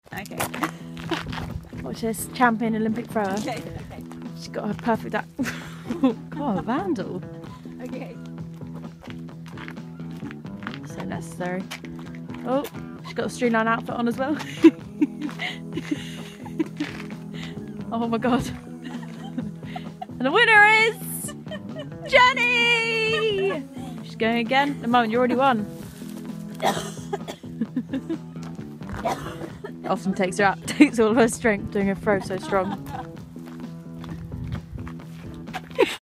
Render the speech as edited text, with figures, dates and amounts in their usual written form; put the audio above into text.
Okay. Watch this, champion Olympic thrower. Okay. She's got her perfect Come on, Vandal. Okay. So necessary. Oh, she's got a streamline outfit on as well. Oh my god. And the winner is Jenny! She's going again. At the moment, you already won. Often takes all of her strength doing her throw so strong.